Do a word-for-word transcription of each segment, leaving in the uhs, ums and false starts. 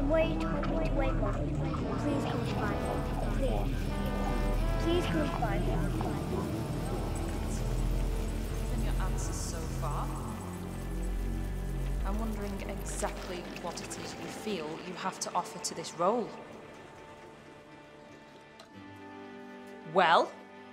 I'm where you told me to wait, Mom. Please come find me. Please. Please come find me. Given your answers so far, I'm wondering exactly what it is you feel you have to offer to this role. Well?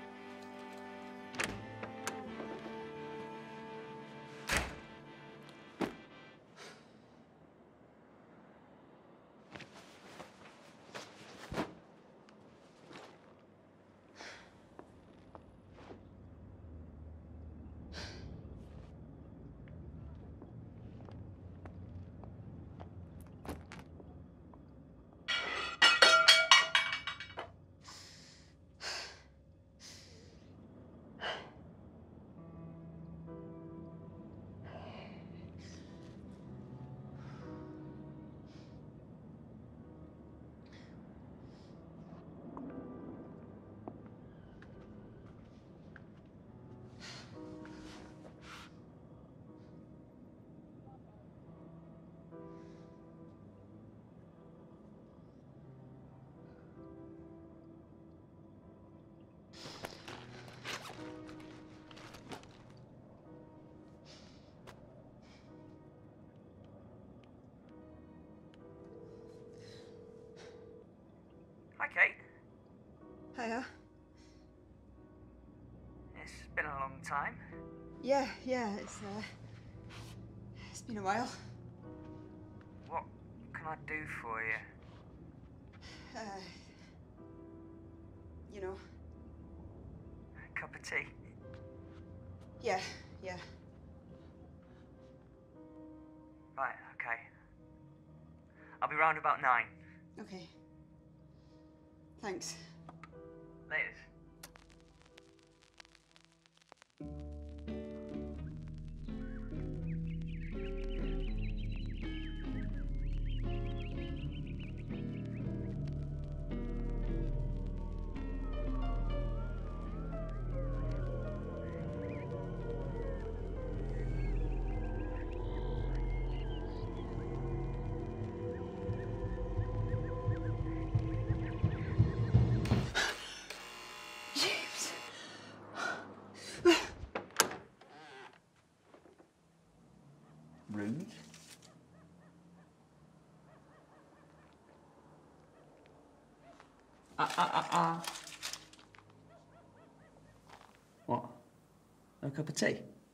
Hi, Kate. Hiya. It's been a long time. Yeah, yeah, it's, uh... It's been a while. What can I do for you? Uh... You know. A cup of tea? Yeah, yeah. Right, okay. I'll be round about nine. Okay. Thanks. Laters. Rude. Ah, ah, ah, ah. What? No cup of tea?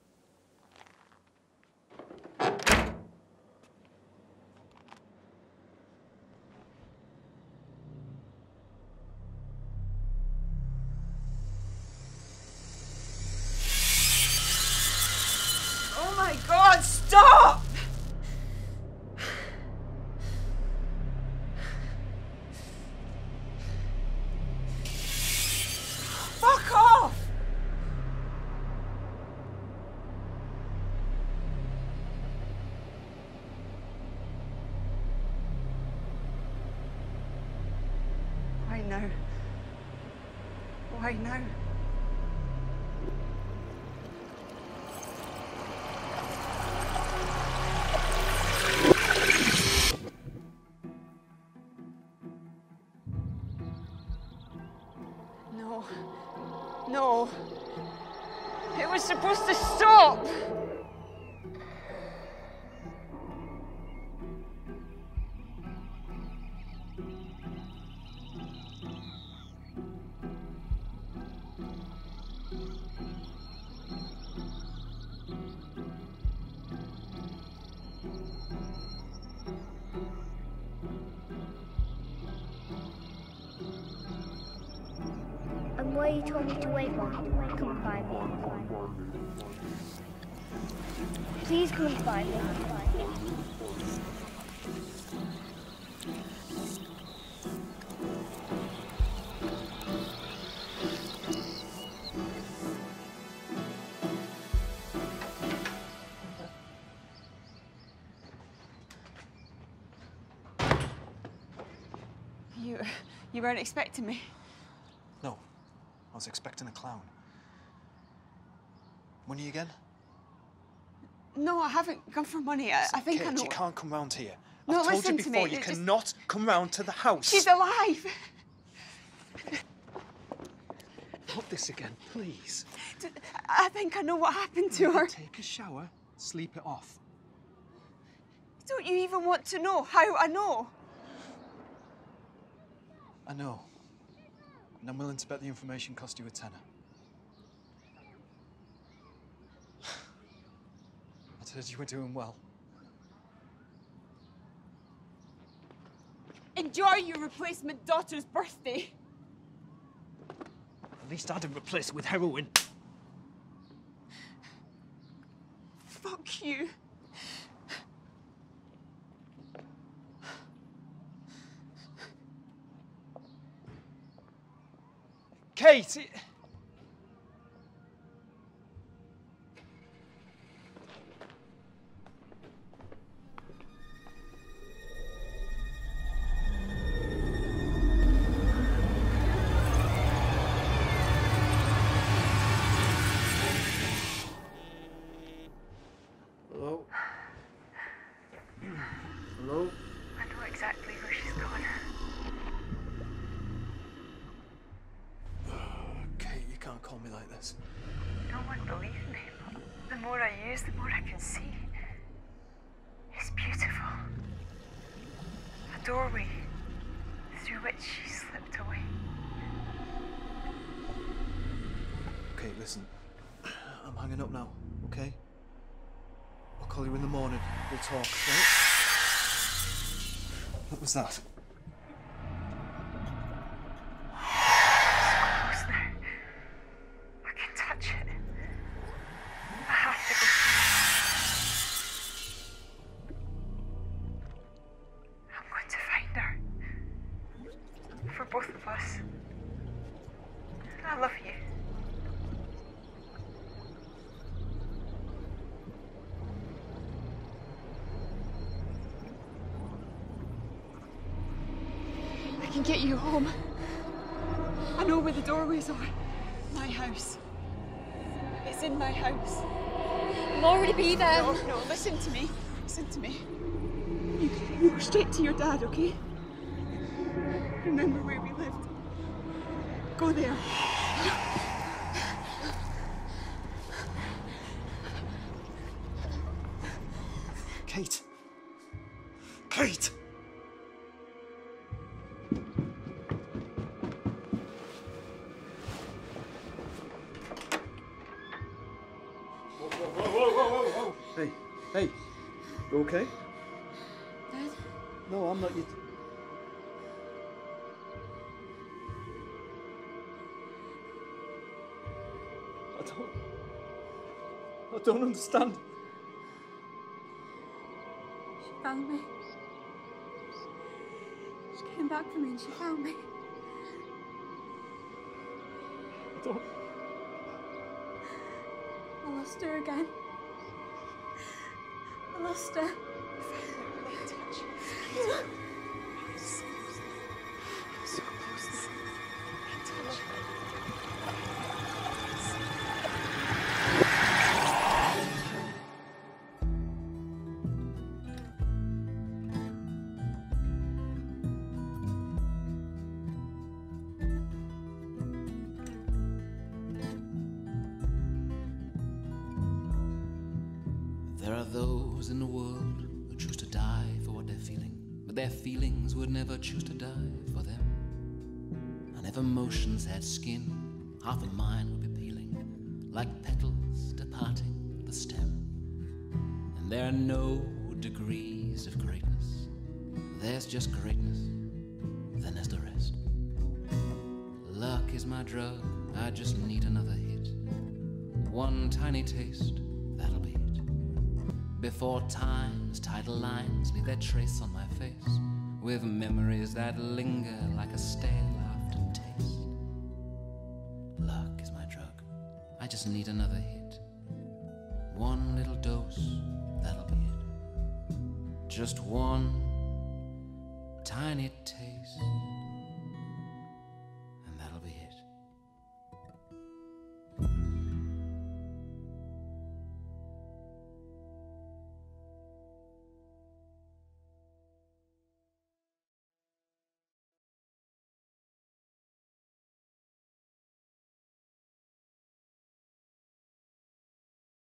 Oh my God, stop! Fuck off! Why now? Why now? No. No. It was supposed to stop! I'm where you told me to wait, Mom. Come find me. Please come find me. You... you weren't expecting me? No. I was expecting a clown. Money again? No, I haven't come for money. I, I think Kate, I know... you can't come round here No, I've told listen you to before, me. you It just- cannot come round to the house. She's alive. Not this again, please. D- I think I know what happened to her. Take a shower, sleep it off. Don't you even want to know how I know? I know. And I'm willing to bet the information cost you a tenner. I heard you were doing well. Enjoy your replacement daughter's birthday. At least I didn't replace it with heroin. Fuck you. Kate! It... Hello? Hello? I know exactly where she's gone. Kate, you can't call me like this. No one believes me, but the more I use, the more I can see. It's beautiful. A doorway through which she slipped away. Kate, listen. I'm hanging up now, okay? I'll call you in the morning. We'll talk, right? What was that? Close now. I can touch it. I have to go through. I'm going to find her. For both of us. I love you. I can get you home. I know where the doorways are. My house. It's in my house. I'll already be there. No, no, listen to me. Listen to me. You, you go straight to your dad, okay? Remember where we lived. Go there. Kate! Kate! Hey, hey, you okay? Dad? No, I'm not. You. I don't. I don't understand. She found me. She came back for me and she found me. I don't. I lost her again. I lost her. There are those in the world who choose to die for what they're feeling, but their feelings would never choose to die for them. And if emotions had skin, half of mine would be peeling, like petals departing the stem. And there are no degrees of greatness, there's just greatness, then there's the rest. Luck is my drug, I just need another hit. One tiny taste, that'll be it. Before time's tidal lines leave their trace on my face, with memories that linger like a stale aftertaste. Luck is my drug, I just need another hit. One little dose, that'll be it. Just one tiny taste.